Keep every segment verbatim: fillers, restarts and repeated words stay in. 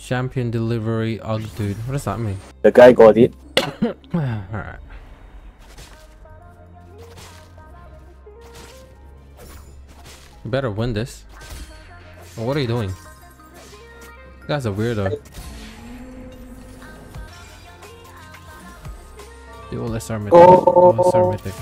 Champion delivery. Ugh, dude. What does that mean? The guy got it. Alright. You better win this. Oh, what are you doing? You guy's a weirdo. Yo, let's start mythic. Oh. Let's start mythic.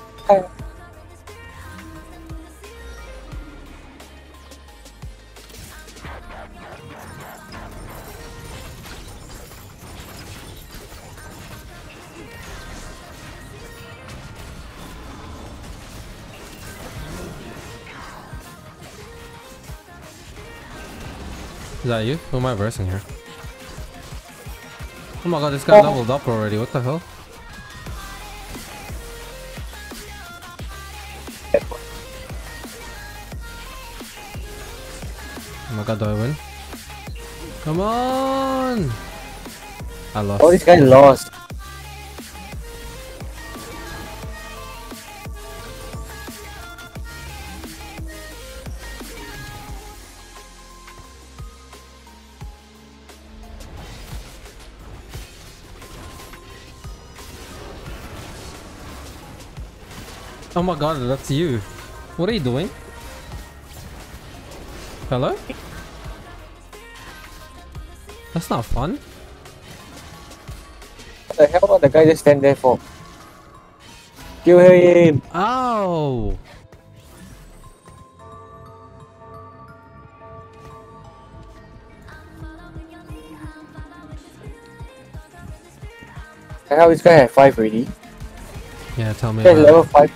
Is that you? Who am I versing here? Oh my god, this guy leveled up already. What the hell? Oh my god, do I win? Come on! I lost. Oh, this guy lost. Oh my god, that's you. What are you doing? Hello? That's not fun. What the hell? What the guy just stand there for? Kill him! Ow! The hell, this guy had five already. Yeah, tell me He's about level it. five.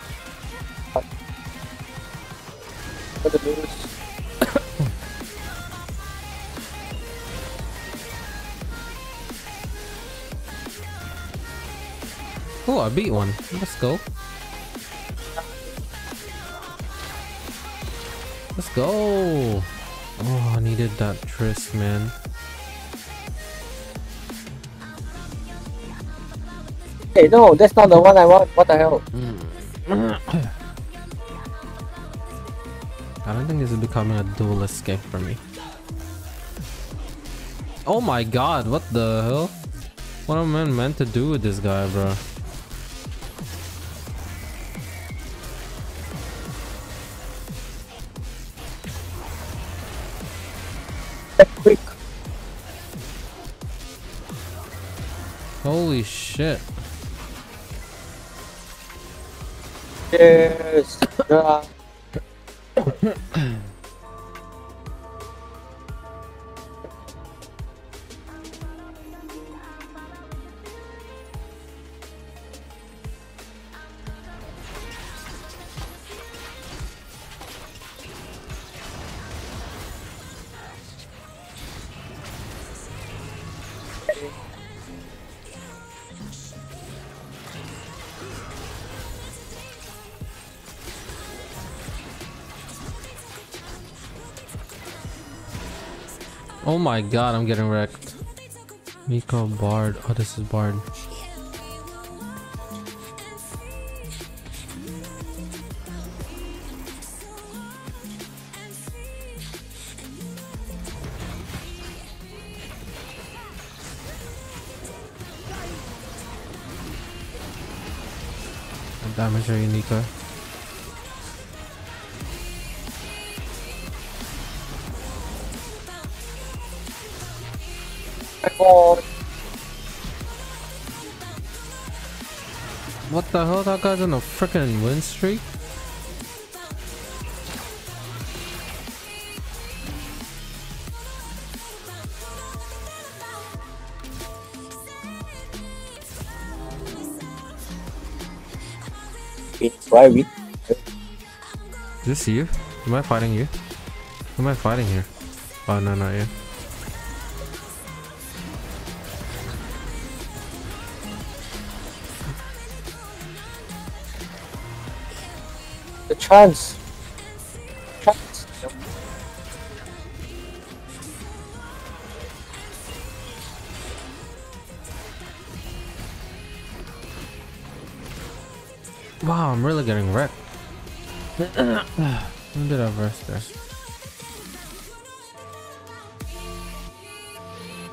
What to lose? Oh, I beat one. Let's go. Let's go. Oh, I needed that tryst, man. Hey, no, that's not the one I want. What the hell? I don't think this is becoming a dual escape for me. Oh my god, what the hell? What am I meant to do with this guy, bro? That quick. Holy shit. Yes. Yeah. Oh my god, I'm getting wrecked. Miko Bard. Oh, this is Bard. What damage are you, Nico? God. What the hell? That guy's on a freaking win streak? Why we? Is this you? Am I fighting you? Who am I fighting here? Oh no, not you. The chance. Chance. Wow, I'm really getting wrecked. When did I verse there?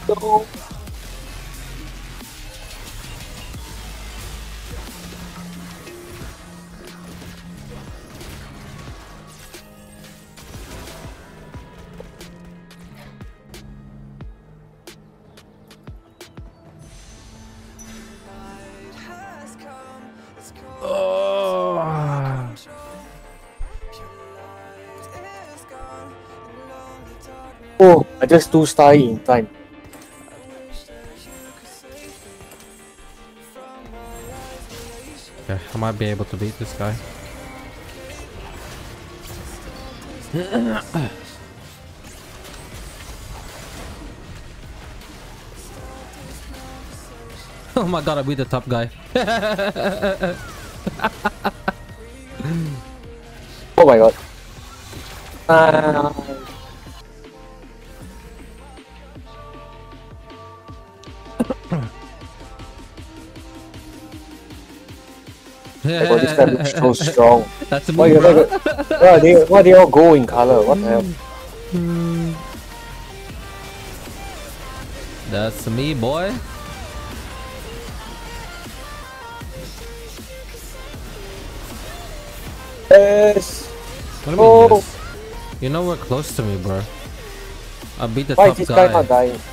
No. Oh. Oh, I just two star in time. Okay, I might be able to beat this guy. Oh my god, I beat the top guy. Oh my god. Uh, my god, this guy looks so strong. That's Why, me, why, bro. why, are they, why are they all gold in color? What the hell? That's me, boy. Yes! What do you mean, Oh! yes? You're nowhere close to me, bro. I beat the Why top is this guy not guy. dying?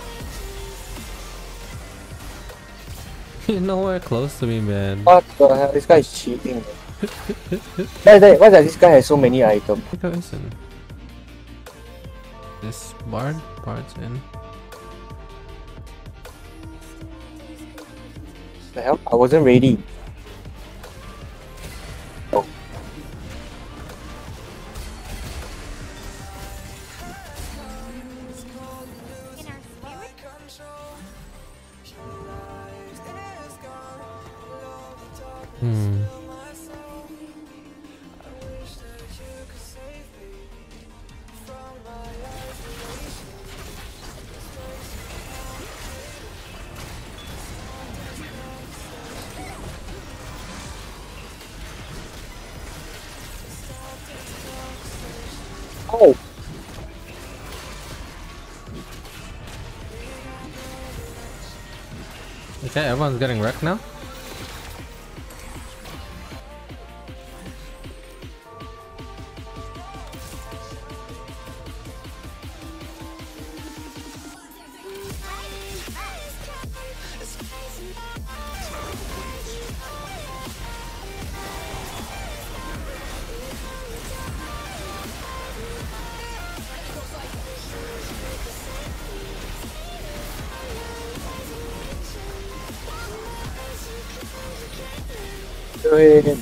You're nowhere close to me, man. What the hell? This guy is cheating. Why, that, why does this guy have so many items? Go listen. This bard, bard's in. The hell? I wasn't ready. Oh. Hmm. Oh! Okay, everyone's getting wrecked now. Go ahead.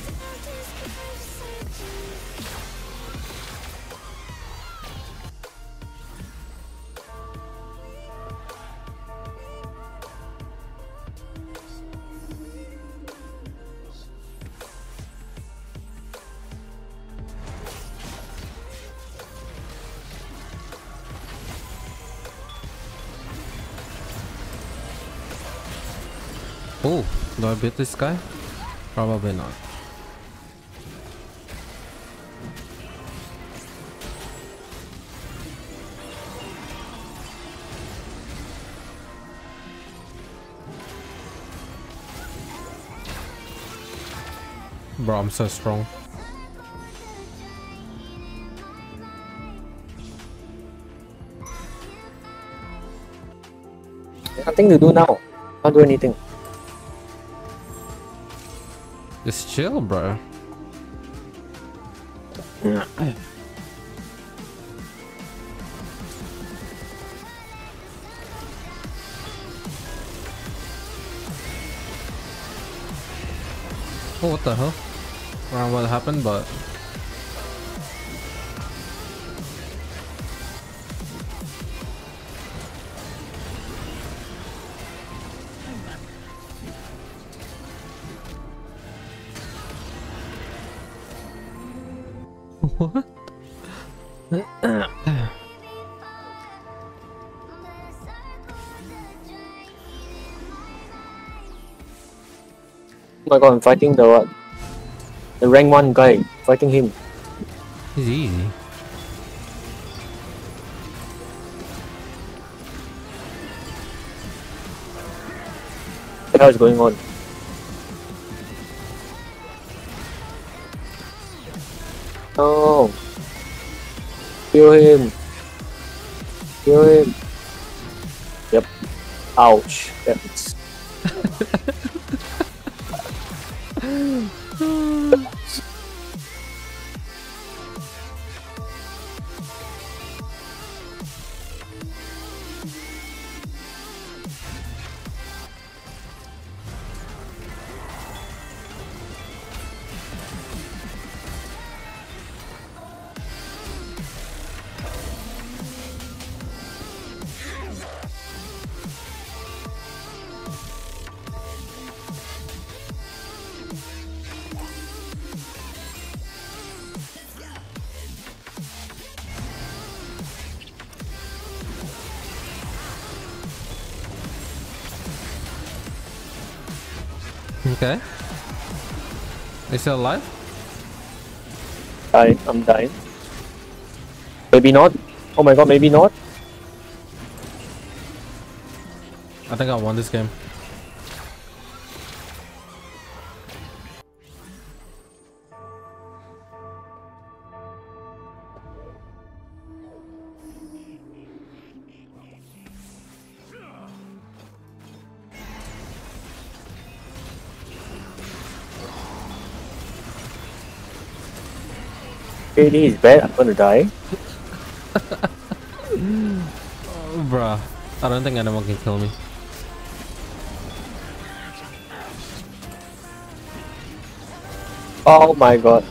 Oh, do I beat this guy? Probably not. Bro, I'm so strong. Nothing to do now. Can't do anything. Just chill, bro. Oh, what the hell? I don't know what happened, but what? Oh my god, I'm fighting the what? The rank one guy. Fighting him. He's easy. the hell is going on? No. Kill him. Kill him. Yep. Ouch. That's... Okay. Is still alive? Dying. I'm dying. Maybe not. Oh my god, maybe not. I think I won this game. A D is bad. I'm gonna die. Oh, bruh. I don't think anyone can kill me. Oh my god.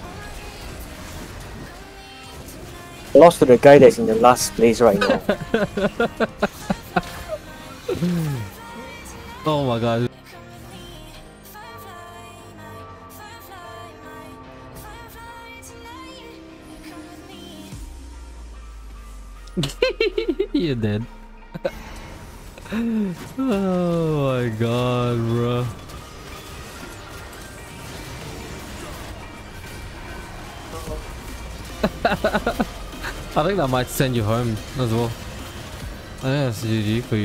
I lost to the guy that's in the last place right now. Oh my god. You did. Oh my god, bro. I think that might send you home as well. I think that's G G for you.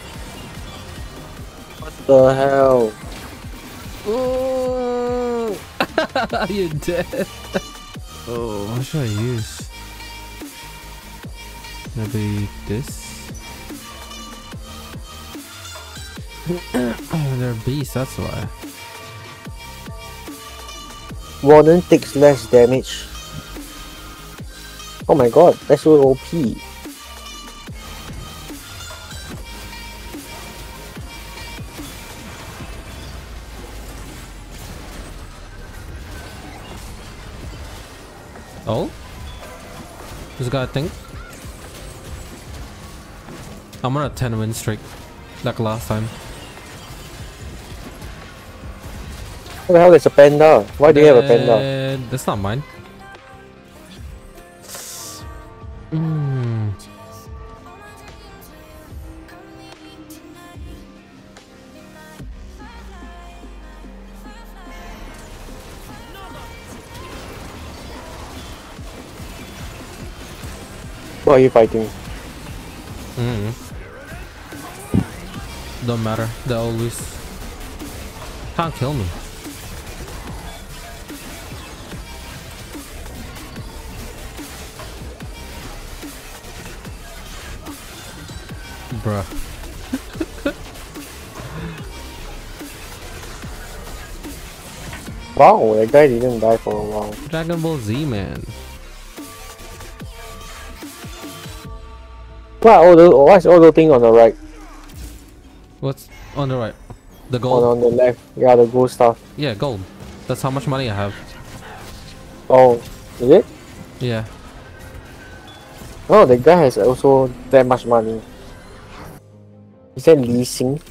What the hell? Oh, you're dead. Oh, what should I use? Maybe this? Oh, they're beasts, that's why. Warden takes less damage. Oh my god, that's so O P. Oh? This guy think? I'm on a ten win streak, like last time. What the hell is a panda? Why do you have a panda? That's not mine. Mm. Who are you fighting? Mm. Don't matter, they all lose. Can't kill me. Bruh. Wow, that guy didn't die for a while. Dragon Ball Z, man. What all the what's all the thing on the right? What's on the right? The On, gold? on the left. Yeah, the gold stuff. Yeah, gold. That's how much money I have. Oh, is it? Yeah. Oh, the guy has also that much money. Is that leasing?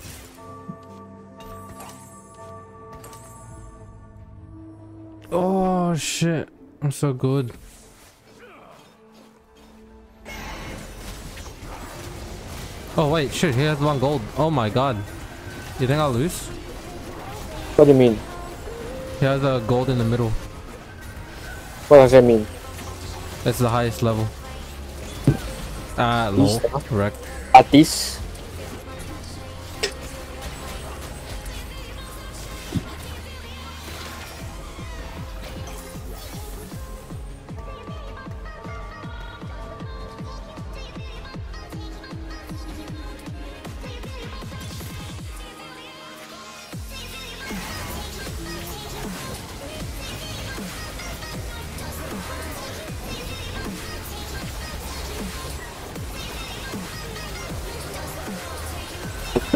Oh shit. I'm so good. Oh wait, shit, he has one gold. Oh my god. You think I'll lose? What do you mean? He has a gold in the middle. What does that mean? That's the highest level. Ah, lol. Correct. Artist?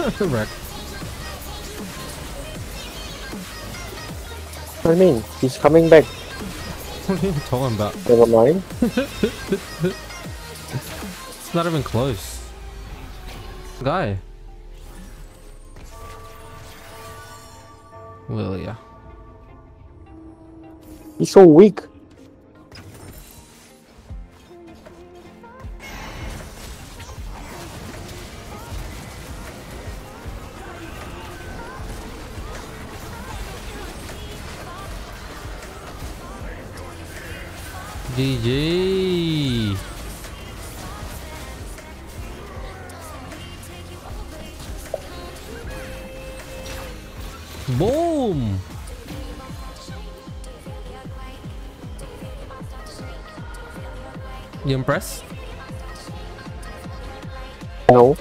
Wreck. What do you mean? He's coming back. What are you talking about? Never mind. It's not even close. Guy. Lilia. He's so weak. G G. Boom. You impressed? No.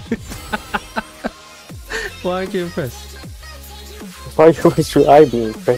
Why aren't you impressed? Why should I be impressed?